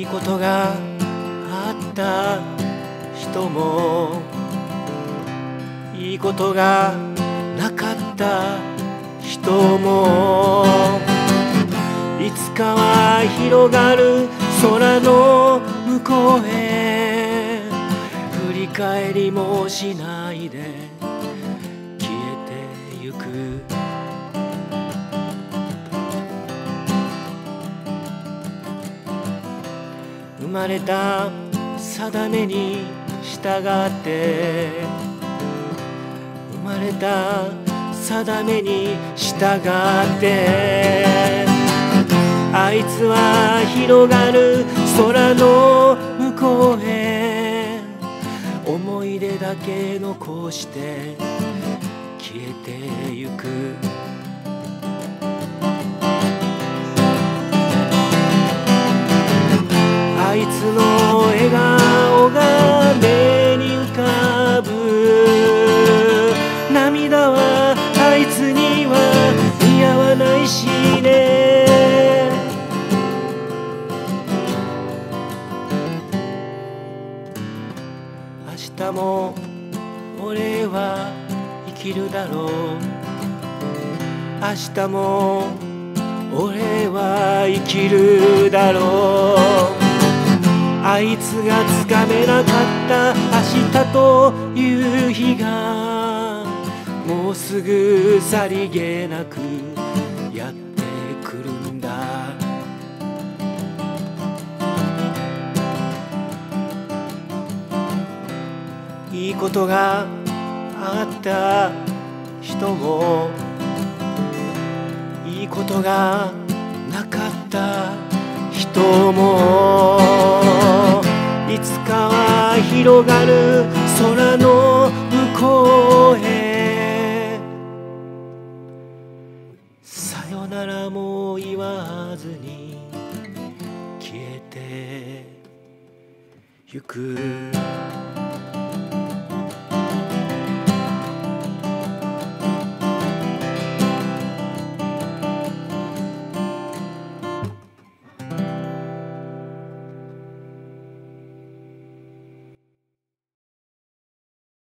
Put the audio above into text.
いことがあった人もいいことがなかった人もいつかは広がる空の向こうへ振り返りもしないで消えてゆく生まれた定めに従って生まれた定めに従ってあいつは広がる空の向こうへ思い出だけ残して消えてゆくあいつの笑顔が目に浮かぶ涙はあいつには似合わないしね明日も俺は生きるだろう明日も俺は生きるだろうあいつがつかめなかった明日という日がもうすぐさりげなくやってくるんだいいことがあった人もいいことがなかった人もいつかは広がる空の向こうへさよならも言わずに消えてゆく